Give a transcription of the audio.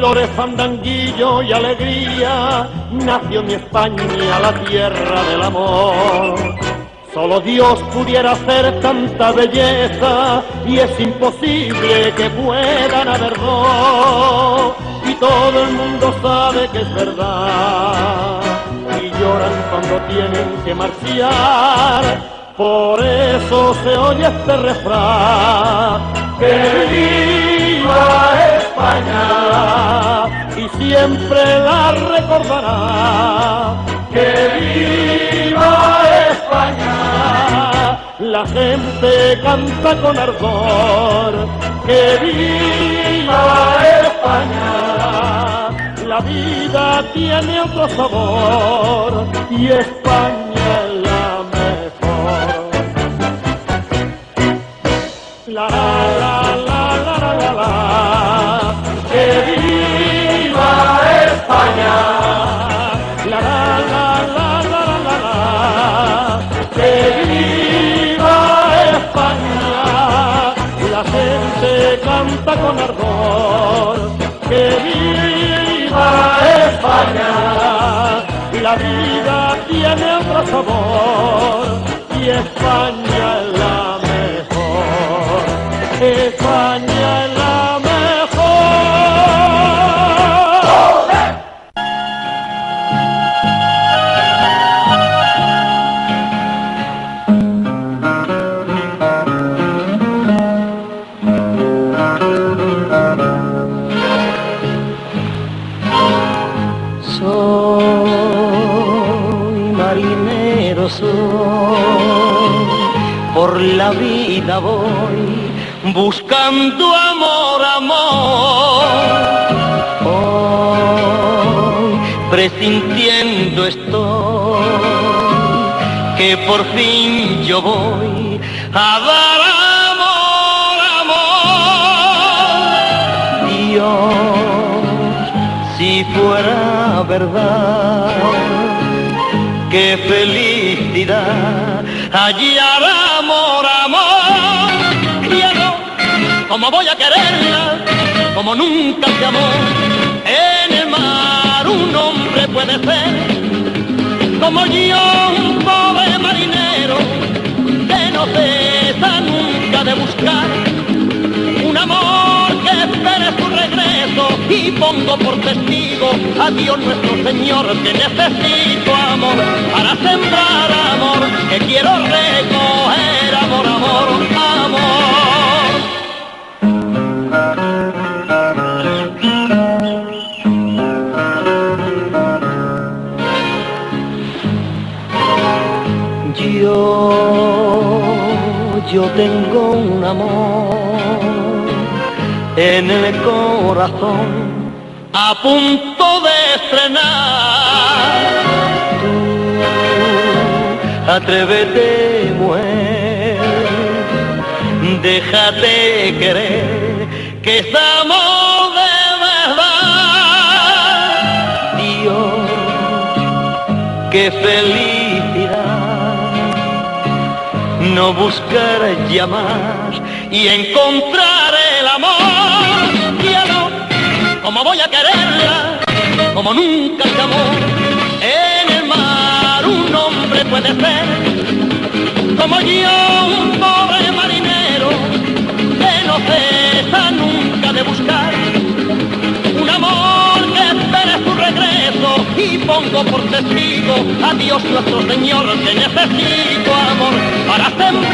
flores, fandanguillo y alegría, nació mi España, la tierra del amor. Solo Dios pudiera hacer tanta belleza y es imposible que puedan haber dos. Y todo el mundo sabe que es verdad y lloran cuando tienen que marchar. Por eso se oye este refrán: ¡que viva España! Y siempre la recordará. ¡Que viva España! La gente canta con ardor. ¡Que viva España! La vida tiene otro sabor y España es la mejor. La la la la la la la. ¡Que viva España! La la la la la la la. ¡Que viva España! La gente canta con ardor. ¡Que viva España! La vida tiene otro sabor y España es la mejor. España es la mejor. Por la vida voy buscando amor, amor. Hoy presintiendo estoy que por fin yo voy a dar amor, amor. Dios, si fuera verdad, qué felicidad hallar amor, amor. Quiero, como voy a quererla, como nunca se amó. En el mar un hombre puede ser como yo, un pobre marinero que no cesa nunca de buscar un amor que espere su regreso. Y pongo por testigo a Dios nuestro Señor que necesito amor para sembrar amor, que quiero recoger amor, amor, amor. Yo tengo un amor en el corazón a punto de estrenar. Tú, atrévete, mujer, déjate querer, que estamos de verdad. Dios, qué felicidad no buscar ya más y encontrar el amor. Quiero, como voy a quererla, como nunca se amó. En el mar un hombre puede ser como yo, un pobre marinero que no cesa nunca de buscar un amor que espere su regreso. Y pongo por testigo a Dios nuestro Señor que necesito amor para sembrar